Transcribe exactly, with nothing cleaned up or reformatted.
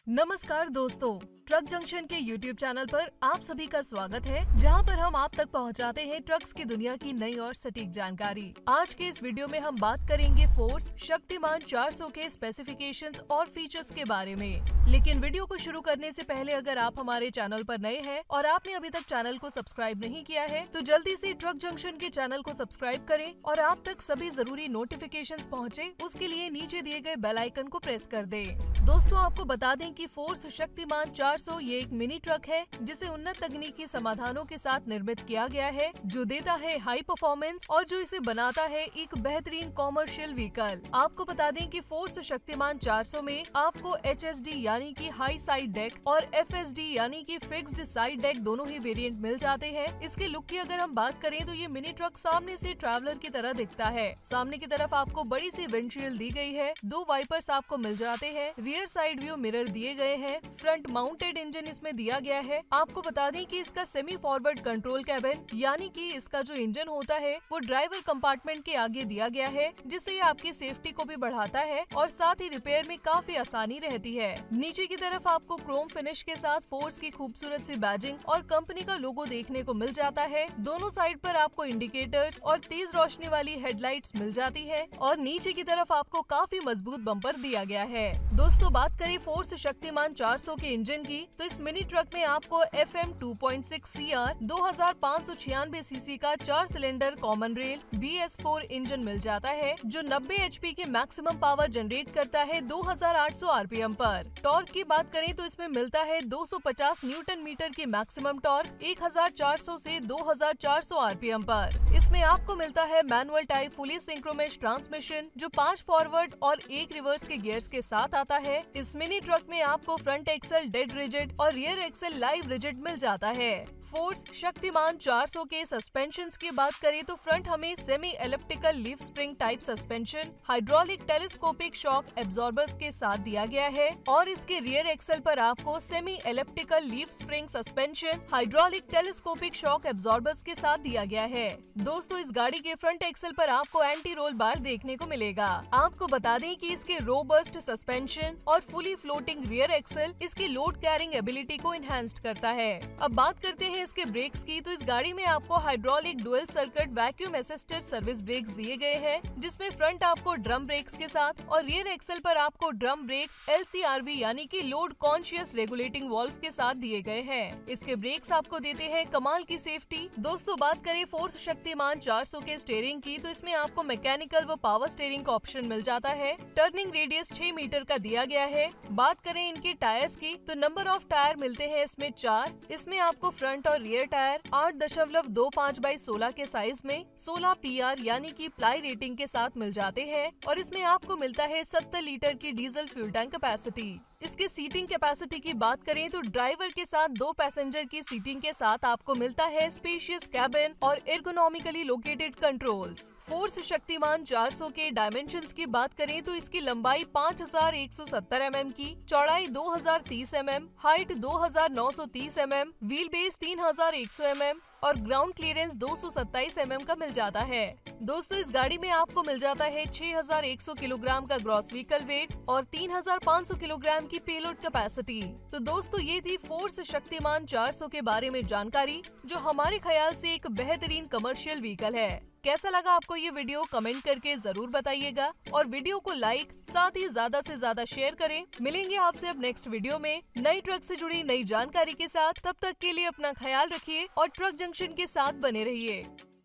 नमस्कार दोस्तों, truck junction के यूट्यूब चैनल पर आप सभी का स्वागत है, जहां पर हम आप तक पहुंचाते हैं ट्रक्स की दुनिया की नई और सटीक जानकारी। आज के इस वीडियो में हम बात करेंगे फोर्स शक्तिमान चार सौ के स्पेसिफिकेशंस और फीचर्स के बारे में। लेकिन वीडियो को शुरू करने से पहले अगर आप हमारे चैनल पर नए हैं और आपने अभी तक चैनल को सब्सक्राइब नहीं किया है तो जल्दी से ट्रक जंक्शन के चैनल को सब्सक्राइब करें और आप तक सभी जरूरी नोटिफिकेशंस पहुंचे, उसके लिए नीचे दिए गए बेल आइकन को प्रेस कर दें। दोस्तों, आपको बता दें कि फोर्स शक्तिमान चार सौ ये एक मिनी ट्रक है जिसे उन्नत तकनीकी समाधानों के साथ निर्मित किया गया है, जो देता है हाई परफॉर्मेंस और जो इसे बनाता है एक बेहतरीन कॉमर्शियल व्हीकल। आपको बता दें कि फोर्स शक्तिमान चार सौ में आपको एच एस डी यानी कि हाई साइड डेक और एफ एस डी यानी कि फिक्स्ड साइड डेक दोनों ही वेरिएंट मिल जाते हैं। इसके लुक की अगर हम बात करें तो ये मिनी ट्रक सामने से ट्रैवलर की तरह दिखता है। सामने की तरफ आपको बड़ी सी विंडशील्ड दी गई है, दो वाइपर्स आपको मिल जाते हैं, रियर साइड व्यू मिरर दिए गए हैं, फ्रंट माउंटेड इंजन इसमें दिया गया है। आपको बता दें कि इसका सेमी फॉरवर्ड कंट्रोल कैबिन यानी कि इसका जो इंजन होता है वो ड्राइवर कंपार्टमेंट के आगे दिया गया है, जिससे ये आपकी सेफ्टी को भी बढ़ाता है और साथ ही रिपेयर में काफी आसानी रहती है। नीचे की तरफ आपको क्रोम फिनिश के साथ फोर्स की खूबसूरत सी बैजिंग और कंपनी का लोगो देखने को मिल जाता है। दोनों साइड पर आपको इंडिकेटर्स और तेज रोशनी वाली हेडलाइट्स मिल जाती है और नीचे की तरफ आपको काफी मजबूत बम्पर दिया गया है। दोस्तों, बात करें फोर्स शक्तिमान चार सौ के इंजन की तो इस मिनी ट्रक में आपको F M two point six C R दो हजार पाँच सौ छियानवे सीसी का चार cylinder common rail B S four engine मिल जाता है, जो नब्बे एच पी के मैक्सिमम पावर जनरेट करता है दो हजार आठ सौ आर पी एम पर। टॉर्क की बात करें तो इसमें मिलता है दो सौ पचास न्यूटन मीटर की मैक्सिमम टॉर्क एक हजार चार सौ से दो हजार चार सौ आर पी एम पर। इसमें आपको मिलता है manual type fully synchromesh transmission, जो पाँच फॉरवर्ड और एक रिवर्स के गियर्स के साथ आता है। इस मिनी ट्रक में आपको फ्रंट एक्सल डेड रिजिड और रियर एक्सल लाइव रिजिड मिल जाता है। फोर्स शक्तिमान चार सौ के सस्पेंशंस की बात करें तो फ्रंट हमें semi elliptical leaf spring type suspension hydraulic telescopic shock absorbers के साथ दिया गया है और इसके रियर एक्सल पर आपको semi elliptical leaf spring suspension hydraulic telescopic shock absorbers के साथ दिया गया है। दोस्तों, इस गाड़ी के फ्रंट एक्सल पर आपको एंटी रोल बार देखने को मिलेगा। आपको बता दें कि इसके रोबस्ट सस्पेंशन और फुली फ्लोटिंग रियर एक्सल इसकी लोड कैरिंग एबिलिटी को इनहेंस्ड करता है। अब बात करते हैं इसके ब्रेक्स की तो इस गाड़ी में आपको hydraulic dual circuit vacuum assisted service brakes दिए गए हैं, जिसमें फ्रंट आपको ड्रम ब्रेक्स के साथ और रियर एक्सल पर आपको drum brakes L C R V यानी कि लोड कॉन्शियस रेगुलेटिंग वाल्व के साथ दिए गए हैं। इसके ब्रेक्स आपको देते हैं कमाल की सेफ्टी। दोस्तों, बात करें फोर्स शक्तिमान चार सौ के स्टीयरिंग की तो इसमें आपको मैकेनिकल व पावर स्टीयरिंग का ऑप्शन मिल जाता है। टर्निंग रेडियस छह मीटर का दिया गया है। बात करें इनके टायर्स की तो नंबर ऑफ टायर मिलते हैं इसमें चार। इसमें आपको फ्रंट और रियर टायर आठ दशमलव दो पाँच बाई सोलह के साइज में सोलह पी आर यानी कि प्लाई रेटिंग के साथ मिल जाते हैं और इसमें आपको मिलता है सत्तर लीटर की डीजल फ्यूल टैंक कैपेसिटी। इसके सीटिंग कैपेसिटी की बात करें तो ड्राइवर के साथ दो पैसेंजर की सीटिंग के साथ आपको मिलता है स्पेशियस कैबिन और ergonomically located controls. Force Shaktiman चार सौ के डायमेंशंस की बात करें तो इसकी लंबाई पाँच हजार एक सौ सत्तर एम एम की, चौड़ाई दो हजार तीस एम एम, हाइट दो हजार नौ सौ तीस एम एम, व्हील बेस तीन हजार एक सौ एम एम और ग्राउंड क्लियरेंस दो सौ सत्ताईस एम एम का मिल जाता है। दोस्तों, इस गाड़ी में आपको मिल जाता है छह हजार एक सौ किलोग्राम का ग्रॉस व्हीकल वेट और तीन हजार पाँच सौ किलोग्राम की पेलोड कैपेसिटी। तो दोस्तों, ये थी फोर्स शक्तिमान चार सौ के बारे में जानकारी, जो हमारे ख्याल से एक बेहतरीन कमर्शियल व्हीकल है। कैसा लगा आपको ये वीडियो कमेंट करके जरूर बताइएगा और वीडियो को लाइक साथ ही ज्यादा से ज्यादा शेयर करें। मिलेंगे आपसे अब नेक्स्ट वीडियो में नई ट्रक से जुड़ी नई जानकारी के साथ। तब तक के लिए अपना ख्याल रखिए और ट्रक जंक्शन के साथ बने रहिए।